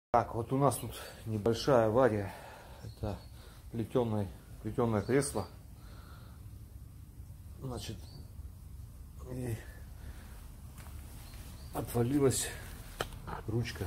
Так, вот у нас тут небольшая авария. Это плетеное кресло. Значит, и отвалилась ручка.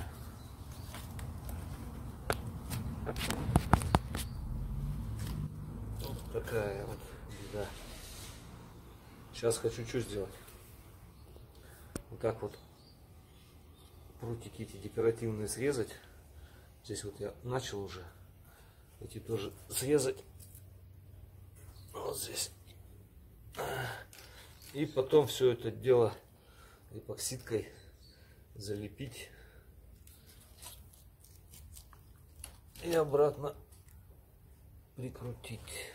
Вот такая вот беда. Сейчас хочу что сделать. Вот так вот прутики эти декоративные срезать. Здесь вот я начал уже эти тоже срезать. Вот здесь. И потом все это дело эпоксидкой залепить. И обратно прикрутить.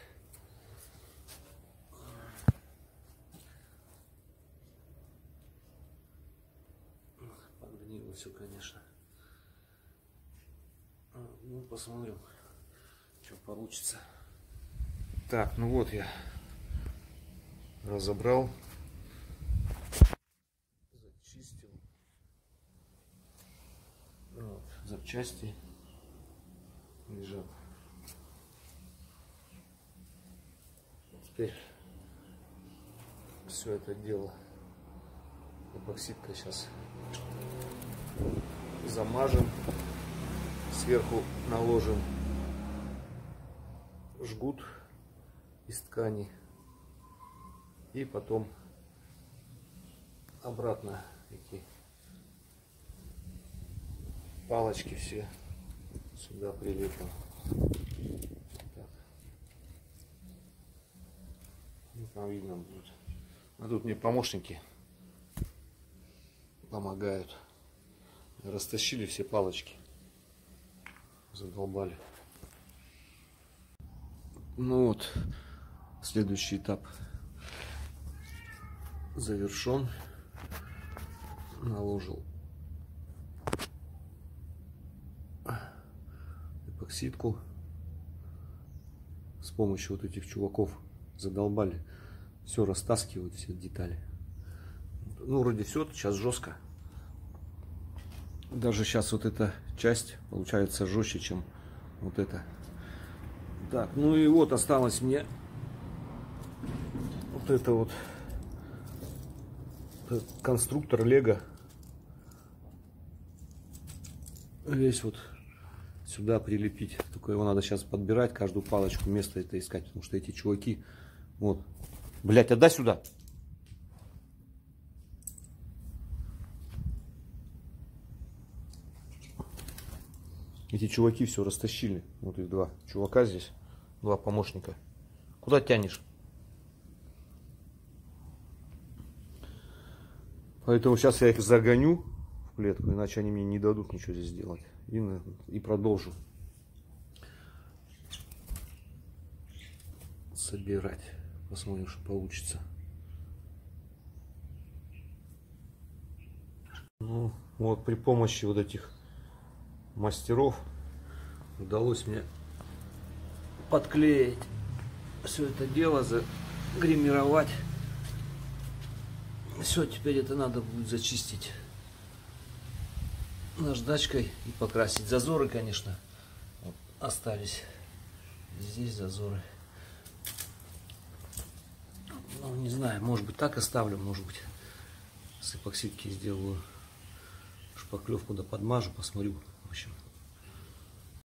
Погнило все, конечно. Ну, посмотрим, что получится. Так, ну вот я разобрал, зачистил. Вот, запчасти лежат. Теперь все это дело эпоксидкой сейчас замажем, сверху наложим жгут из ткани и потом обратно эти палочки все сюда прилепим. Так. Ну, там видно будет. А тут мне помощники помогают. Растащили все палочки, задолбали. Ну вот, следующий этап завершен. Наложил эпоксидку. С помощью вот этих чуваков задолбали. Все растаскивают, все детали. Ну, вроде все, сейчас жестко. Даже сейчас вот эта часть получается жестче, чем вот эта. Так, ну и вот осталось мне вот это вот конструктор Лего. Весь вот сюда прилепить. Только его надо сейчас подбирать, каждую палочку, место это искать, потому что эти чуваки, вот, блять, отдай сюда. Эти чуваки все растащили. Вот их два чувака здесь, два помощника. Куда тянешь? Поэтому сейчас я их загоню в клетку, иначе они мне не дадут ничего здесь сделать. И продолжу собирать. Посмотрим, что получится. Ну, вот при помощи вот этих мастеров удалось мне подклеить все это дело, загримировать. Все, теперь это надо будет зачистить наждачкой и покрасить. Зазоры, конечно, вот, остались. Здесь зазоры. Ну, не знаю, может быть так оставлю, может быть с эпоксидки сделаю шпаклевку, да подмажу, посмотрю.